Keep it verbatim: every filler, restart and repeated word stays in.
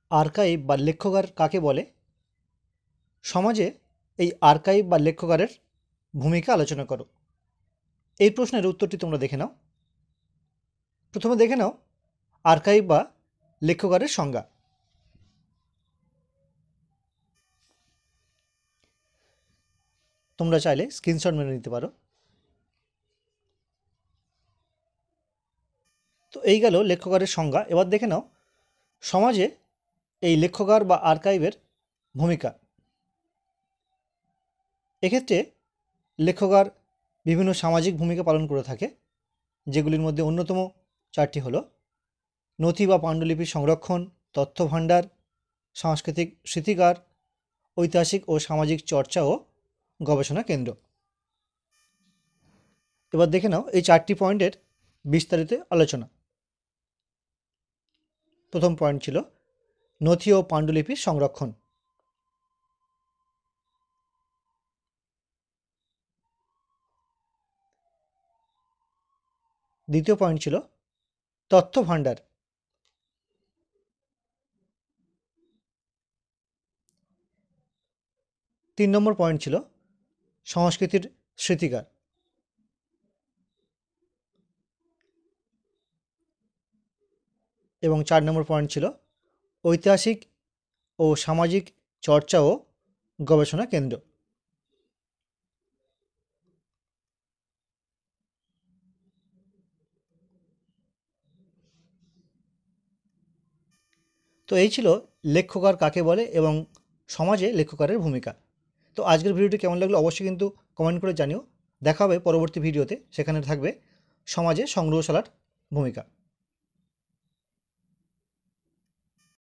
Archive বা লেখ্যগার কাকে বলে? সমাজে এই আর্কাইভ বা লেখ্যগারের ভূমিকা আলোচনা করো। এই প্রশ্নের উত্তরটি তোমরা দেখে নাও। প্রথমে দেখে নাও আর্কাইভ বা লেখ্যগারের সংজ্ঞা। তোমরা চাইলে স্ক্রিনশট মেরে নিতে পারো। তো এই গেল লেখ্যগারের সংজ্ঞা। এবার দেখে নাও সমাজে এই লেখ্যগার বা আর্কাইভের ভূমিকা। এক্ষেত্রে লেখ্যগার বিভিন্ন সামাজিক ভূমিকা পালন করে থাকে, যেগুলির মধ্যে অন্যতম চারটি হলো নথি বা পাণ্ডুলিপির সংরক্ষণ, তথ্য ভাণ্ডার, সাংস্কৃতিক স্মৃতিকার, ঐতিহাসিক ও সামাজিক চর্চা ও গবেষণা কেন্দ্র। এবার দেখে নাও এই চারটি পয়েন্টের বিস্তারিত আলোচনা। প্রথম পয়েন্ট ছিল নথি ও পাণ্ডুলিপির সংরক্ষণ। দ্বিতীয় পয়েন্ট ছিল তথ্য ভাণ্ডার। তিন নম্বর পয়েন্ট ছিল সংস্কৃতির স্মৃতিকার। এবং চার নম্বর পয়েন্ট ছিল ঐতিহাসিক ও সামাজিক চর্চা ও গবেষণা কেন্দ্র। তো এই ছিল লেখ্যগার কাকে বলে এবং সমাজে লেখ্যগারের ভূমিকা। তো আজকের ভিডিওটি কেমন লাগলো অবশ্যই কিন্তু কমেন্ট করে জানিও। দেখা হবে পরবর্তী ভিডিওতে, সেখানে থাকবে সমাজে সংগ্রহশালার ভূমিকা।